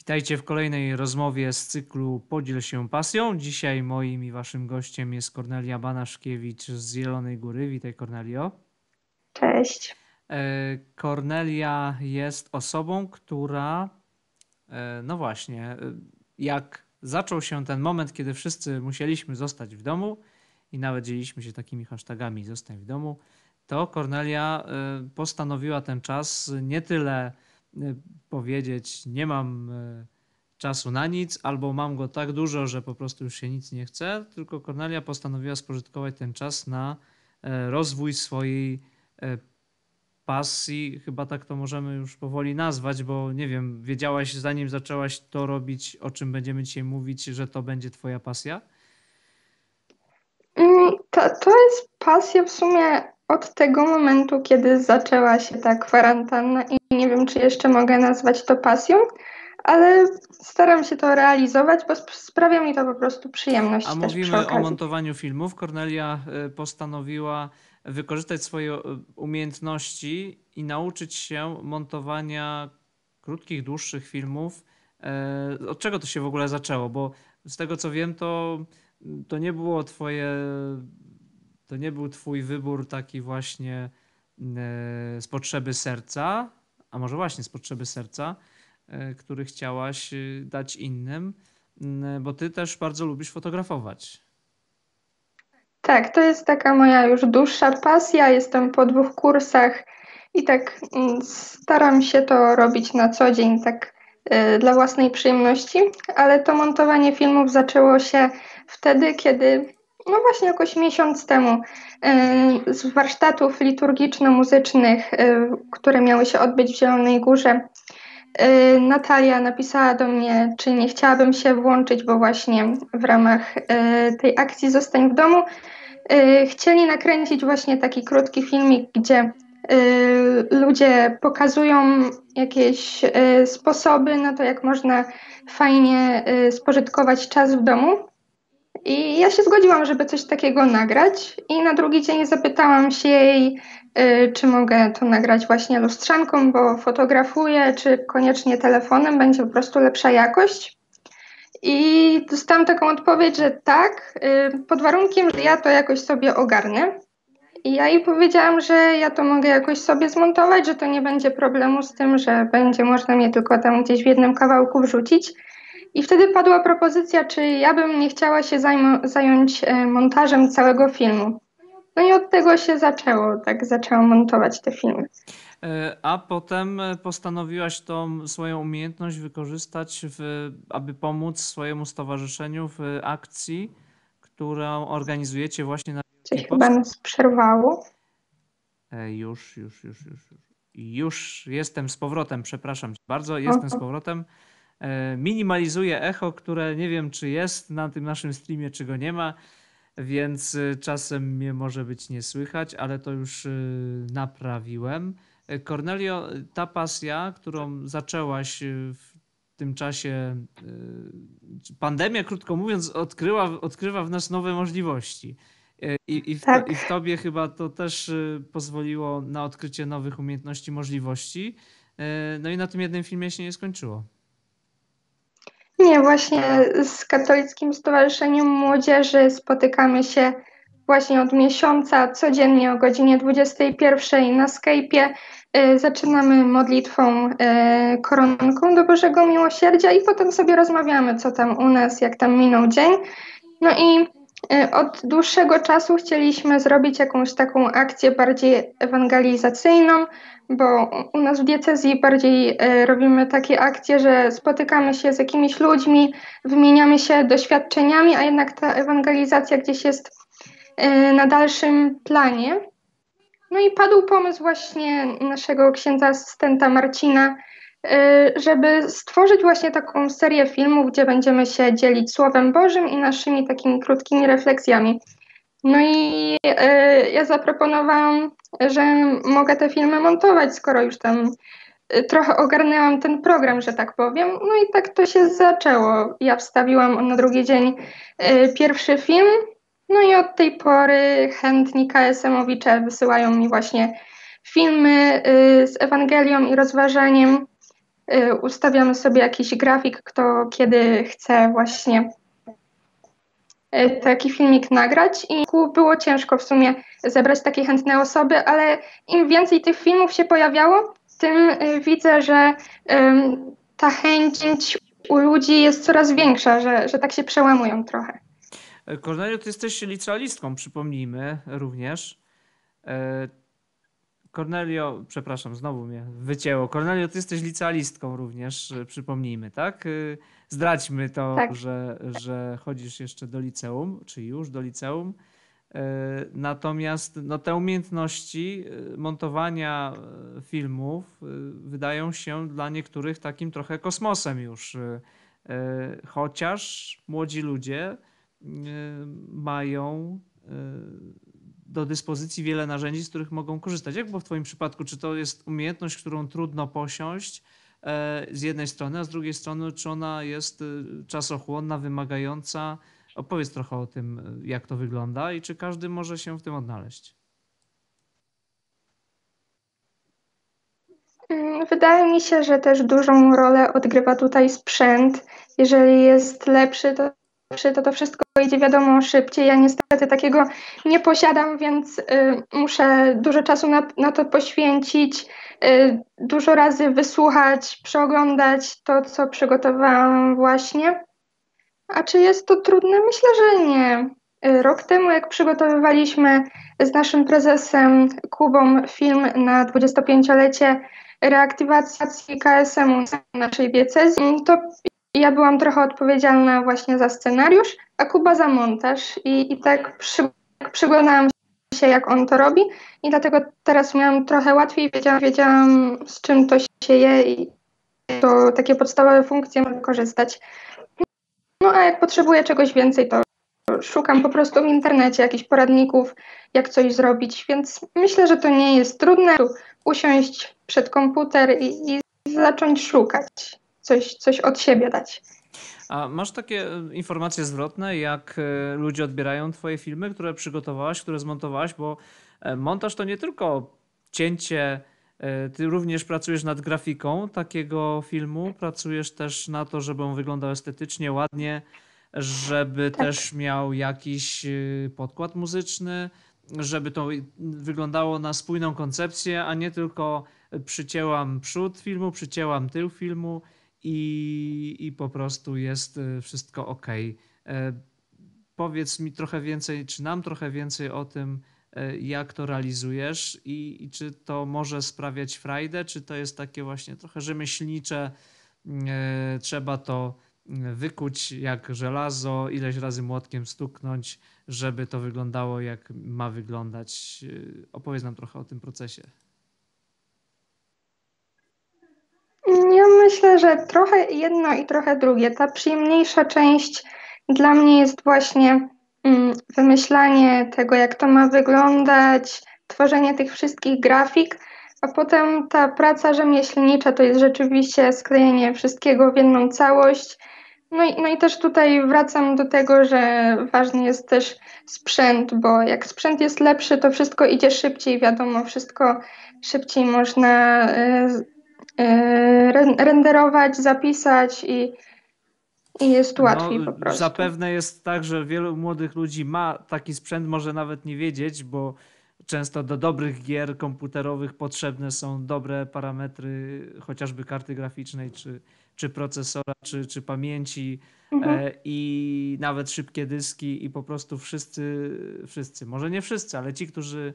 Witajcie w kolejnej rozmowie z cyklu Podziel się pasją. Dzisiaj moim i waszym gościem jest Kornelia Banaszkiewicz z Zielonej Góry. Witaj, Kornelio. Cześć. Kornelia jest osobą, która, no właśnie, jak zaczął się ten moment, kiedy wszyscy musieliśmy zostać w domu i nawet dzieliliśmy się takimi hashtagami zostań w domu, to Kornelia postanowiła ten czas nie tyle powiedzieć nie mam czasu na nic, albo mam go tak dużo, że po prostu już się nic nie chce, tylko Kornelia postanowiła spożytkować ten czas na rozwój swojej pasji, chyba tak to możemy już powoli nazwać, bo nie wiem, wiedziałaś zanim zaczęłaś to robić, o czym będziemy dzisiaj mówić, że to będzie twoja pasja? To jest pasja w sumie od tego momentu, kiedy zaczęła się ta kwarantanna i nie wiem, czy jeszcze mogę nazwać to pasją, ale staram się to realizować, bo sprawia mi to po prostu A przyjemność też przy mówimy o okazji. montowaniu filmów. Kornelia postanowiła wykorzystać swoje umiejętności i nauczyć się montowania krótkich, dłuższych filmów. Od czego to się w ogóle zaczęło? Bo z tego co wiem, to nie było to nie był twój wybór taki właśnie z potrzeby serca, a może właśnie z potrzeby serca, który chciałaś dać innym, bo ty też bardzo lubisz fotografować. Tak, to jest taka moja już dłuższa pasja. Jestem po 2 kursach i tak staram się to robić na co dzień, tak dla własnej przyjemności, ale to montowanie filmów zaczęło się wtedy, kiedy, no właśnie jakoś miesiąc temu, z warsztatów liturgiczno-muzycznych, które miały się odbyć w Zielonej Górze, Natalia napisała do mnie, czy nie chciałabym się włączyć, bo właśnie w ramach tej akcji Zostań w domu chcieli nakręcić właśnie taki krótki filmik, gdzie ludzie pokazują jakieś sposoby na to, jak można fajnie spożytkować czas w domu. I ja się zgodziłam, żeby coś takiego nagrać. I na drugi dzień zapytałam się jej, czy mogę to nagrać właśnie lustrzanką, bo fotografuję, czy koniecznie telefonem, będzie po prostu lepsza jakość. I dostałam taką odpowiedź, że tak, pod warunkiem, że ja to jakoś sobie ogarnę. I ja jej powiedziałam, że ja to mogę jakoś sobie zmontować, że to nie będzie problemu z tym, że będzie można mnie tylko tam gdzieś w jednym kawałku wrzucić. I wtedy padła propozycja, czy ja bym nie chciała się zająć montażem całego filmu. No i od tego się zaczęło, tak zaczęłam montować te filmy. A potem postanowiłaś tą swoją umiejętność wykorzystać, aby pomóc swojemu stowarzyszeniu w akcji, którą organizujecie właśnie na Wielki Coś chyba Post. nas przerwało. Już. Już jestem z powrotem, przepraszam cię bardzo, jestem z Oho. powrotem. Minimalizuję echo, które nie wiem, czy jest na tym naszym streamie, czy go nie ma, więc czasem mnie może być nie słychać, ale to już naprawiłem. Cornelio, ta pasja, którą zaczęłaś w tym czasie, pandemia, krótko mówiąc, odkrywa w nas nowe możliwości. I w Tak. tobie chyba to też pozwoliło na odkrycie nowych umiejętności, możliwości. No i na tym jednym filmie się nie skończyło. Nie, właśnie z Katolickim Stowarzyszeniem Młodzieży spotykamy się właśnie od miesiąca, codziennie o godzinie 21 na Skype'ie. Zaczynamy modlitwą koronką do Bożego Miłosierdzia i potem sobie rozmawiamy, co tam u nas, jak tam minął dzień. No i od dłuższego czasu chcieliśmy zrobić jakąś taką akcję bardziej ewangelizacyjną, bo u nas w diecezji bardziej robimy takie akcje, że spotykamy się z jakimiś ludźmi, wymieniamy się doświadczeniami, a jednak ta ewangelizacja gdzieś jest na dalszym planie. No i padł pomysł właśnie naszego księdza asystenta Marcina, żeby stworzyć właśnie taką serię filmów, gdzie będziemy się dzielić Słowem Bożym i naszymi takimi krótkimi refleksjami. No i ja zaproponowałam, że mogę te filmy montować, skoro już tam trochę ogarnęłam ten program, że tak powiem. No i tak to się zaczęło. Ja wstawiłam na drugi dzień pierwszy film, no i od tej pory chętni KSM-owicze wysyłają mi właśnie filmy z Ewangelią i rozważaniem. ustawiamy sobie jakiś grafik, kto kiedy chce właśnie taki filmik nagrać i było ciężko w sumie zebrać takie chętne osoby, ale im więcej tych filmów się pojawiało, tym widzę, że ta chęć u ludzi jest coraz większa, że tak się przełamują trochę. Kornelio, ty jesteś licealistką, przypomnijmy również. E, Kornelio, przepraszam, znowu mnie wycięło. Kornelio, ty jesteś licealistką również, przypomnijmy, tak? Zdradźmy to, Tak. że chodzisz jeszcze do liceum, czy już do liceum. Natomiast no, te umiejętności montowania filmów wydają się dla niektórych takim trochę kosmosem już. Chociaż młodzi ludzie mają do dyspozycji wiele narzędzi, z których mogą korzystać. Jak było w Twoim przypadku? Czy to jest umiejętność, którą trudno posiąść z jednej strony, a z drugiej strony, czy ona jest czasochłonna, wymagająca? Opowiedz trochę o tym, jak to wygląda i czy każdy może się w tym odnaleźć. Wydaje mi się, że też dużą rolę odgrywa tutaj sprzęt. Jeżeli jest lepszy, to wszystko idzie wiadomo szybciej. Ja niestety takiego nie posiadam, więc muszę dużo czasu na to poświęcić, dużo razy wysłuchać, przeoglądać to, co przygotowałam właśnie. A czy jest to trudne? Myślę, że nie. Rok temu, jak przygotowywaliśmy z naszym prezesem Kubą film na 25-lecie reaktywacji KSM-u naszej diecezji, to ja byłam trochę odpowiedzialna właśnie za scenariusz, a Kuba za montaż. I tak przyglądałam się, jak on to robi, i dlatego teraz miałam trochę łatwiej, wiedziałam z czym to się je i to takie podstawowe funkcje mogę korzystać. No a jak potrzebuję czegoś więcej, to szukam po prostu w internecie jakichś poradników, jak coś zrobić, więc myślę, że to nie jest trudne. Usiąść przed komputer i zacząć szukać, coś od siebie dać. A masz takie informacje zwrotne, jak ludzie odbierają Twoje filmy, które przygotowałaś, które zmontowałaś? Bo montaż to nie tylko cięcie, ty również pracujesz nad grafiką takiego filmu, pracujesz też na to, żeby on wyglądał estetycznie, ładnie, żeby Tak. też miał jakiś podkład muzyczny, żeby to wyglądało na spójną koncepcję, a nie tylko przycięłam przód filmu, przycięłam tył filmu i po prostu jest wszystko ok. Powiedz mi trochę więcej, czy nam trochę więcej o tym, jak to realizujesz i czy to może sprawiać frajdę, czy to jest takie właśnie trochę rzemieślnicze, trzeba to wykuć jak żelazo, ileś razy młotkiem stuknąć, żeby to wyglądało jak ma wyglądać. Opowiedz nam trochę o tym procesie. Ja myślę, że trochę jedno i trochę drugie. Ta przyjemniejsza część dla mnie jest właśnie wymyślanie tego, jak to ma wyglądać, tworzenie tych wszystkich grafik, a potem ta praca rzemieślnicza to jest rzeczywiście sklejenie wszystkiego w jedną całość. No i też tutaj wracam do tego, że ważny jest też sprzęt, bo jak sprzęt jest lepszy, to wszystko idzie szybciej, wiadomo, wszystko szybciej można renderować, zapisać i jest No, łatwiej po prostu. zapewne jest tak, że wielu młodych ludzi ma taki sprzęt, może nawet nie wiedzieć, bo często do dobrych gier komputerowych potrzebne są dobre parametry, chociażby karty graficznej, czy procesora, czy pamięci Mhm. i nawet szybkie dyski i po prostu wszyscy, może nie wszyscy, ale ci, którzy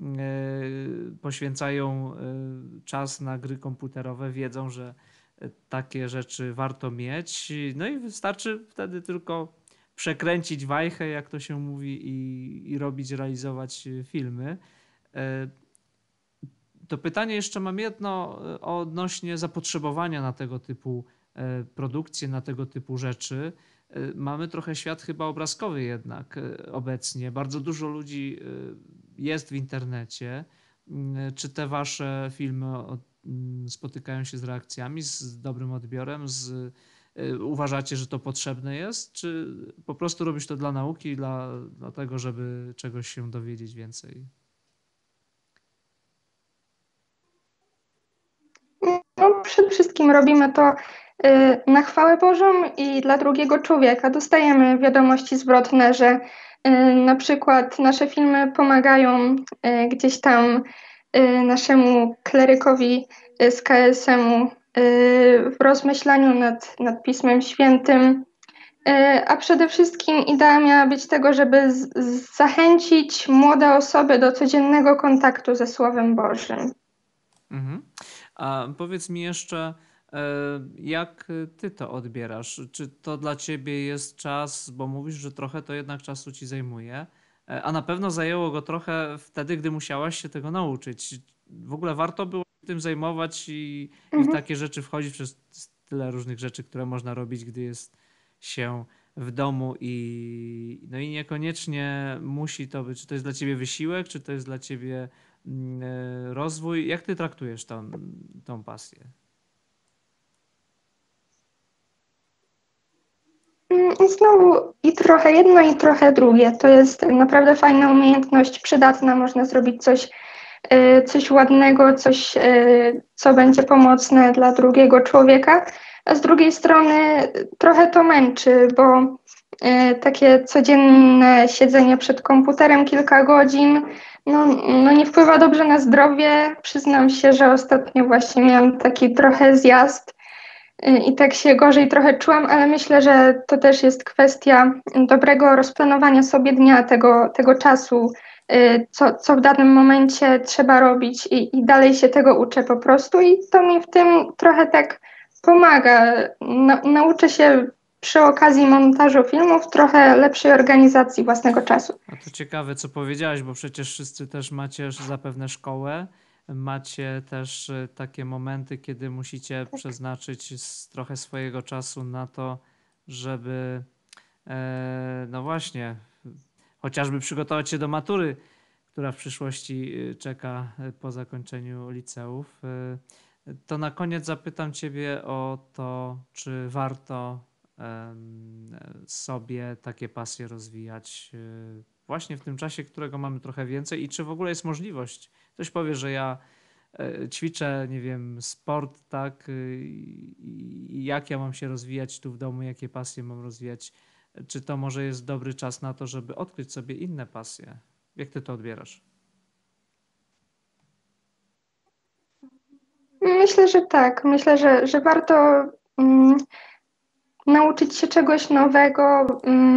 poświęcają czas na gry komputerowe, wiedzą, że takie rzeczy warto mieć. No i wystarczy wtedy tylko przekręcić wajchę, jak to się mówi, i robić, realizować filmy. E, To pytanie jeszcze mam jedno odnośnie zapotrzebowania na tego typu produkcje, na tego typu rzeczy. Mamy trochę świat chyba obrazkowy jednak obecnie. Bardzo dużo ludzi jest w internecie. Czy te wasze filmy spotykają się z reakcjami, z dobrym odbiorem, uważacie, że to potrzebne jest, czy po prostu robisz to dla nauki, dla tego, żeby czegoś się dowiedzieć więcej? No, przede wszystkim robimy to na chwałę Bożą i dla drugiego człowieka. Dostajemy wiadomości zwrotne, że na przykład nasze filmy pomagają gdzieś tam naszemu klerykowi z KSM-u w rozmyślaniu nad Pismem Świętym. A przede wszystkim idea miała być tego, żeby zachęcić młode osoby do codziennego kontaktu ze Słowem Bożym. Mhm. A powiedz mi jeszcze, jak ty to odbierasz? Czy to dla ciebie jest czas, bo mówisz, że trochę to jednak czasu ci zajmuje, a na pewno zajęło go trochę wtedy, gdy musiałaś się tego nauczyć. W ogóle warto było się tym zajmować i w Mhm. takie rzeczy wchodzić przez tyle różnych rzeczy, które można robić, gdy jest się w domu no i niekoniecznie musi to być. Czy to jest dla ciebie wysiłek, czy to jest dla ciebie rozwój? Jak ty traktujesz tą pasję? I znowu i trochę jedno, i trochę drugie. To jest naprawdę fajna umiejętność, przydatna. Można zrobić coś ładnego, coś, co będzie pomocne dla drugiego człowieka. A z drugiej strony trochę to męczy, bo takie codzienne siedzenie przed komputerem kilka godzin, no nie wpływa dobrze na zdrowie. Przyznam się, że ostatnio właśnie miałam taki trochę zjazd i tak się gorzej trochę czułam, ale myślę, że to też jest kwestia dobrego rozplanowania sobie dnia, tego czasu, co w danym momencie trzeba robić i dalej się tego uczę po prostu i to mi w tym trochę tak pomaga. Nauczę się przy okazji montażu filmów trochę lepszej organizacji własnego czasu. A to ciekawe, co powiedziałaś, bo przecież wszyscy też macie zapewne szkołę. Macie też takie momenty, kiedy musicie przeznaczyć trochę swojego czasu na to, żeby, no właśnie, chociażby przygotować się do matury, która w przyszłości czeka po zakończeniu liceów. To na koniec zapytam Ciebie o to, czy warto sobie takie pasje rozwijać właśnie w tym czasie, którego mamy trochę więcej i czy w ogóle jest możliwość. Ktoś powie, że ja ćwiczę, nie wiem, sport, tak, i jak ja mam się rozwijać tu w domu, jakie pasje mam rozwijać. Czy to może jest dobry czas na to, żeby odkryć sobie inne pasje? Jak ty to odbierasz? Myślę, że tak. Myślę, że warto mm, nauczyć się czegoś nowego,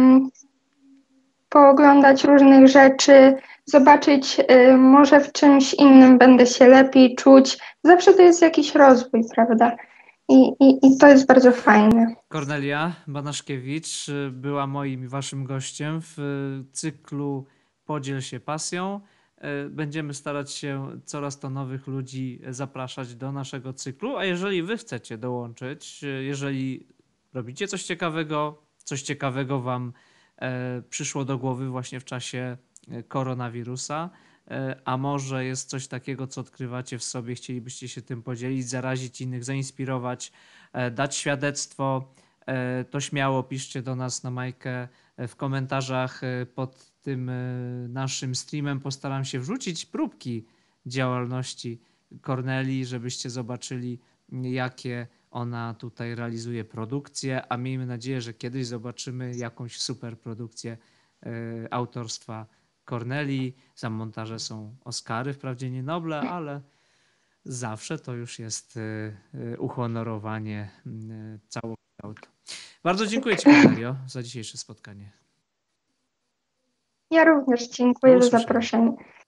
pooglądać różnych rzeczy, zobaczyć, może w czymś innym będę się lepiej czuć. Zawsze to jest jakiś rozwój, prawda? I to jest bardzo fajne. Kornelia Banaszkiewicz była moim i waszym gościem w cyklu Podziel się pasją. Będziemy starać się coraz to nowych ludzi zapraszać do naszego cyklu, a jeżeli wy chcecie dołączyć, jeżeli robicie coś ciekawego wam przyszło do głowy właśnie w czasie koronawirusa, a może jest coś takiego, co odkrywacie w sobie, chcielibyście się tym podzielić, zarazić innych, zainspirować, dać świadectwo, to śmiało piszcie do nas na Majkę w komentarzach pod tym naszym streamem. Postaram się wrzucić próbki działalności Kornelii, żebyście zobaczyli, jakie ona tutaj realizuje produkcje, a miejmy nadzieję, że kiedyś zobaczymy jakąś super produkcję autorstwa Kornelii. Za montaże są Oscary, wprawdzie nie Noble, ale zawsze to już jest uhonorowanie całokształtu. Bardzo dziękuję Ci, Kornelio, za dzisiejsze spotkanie. Ja również Do dziękuję za usłyszenia. zaproszenie.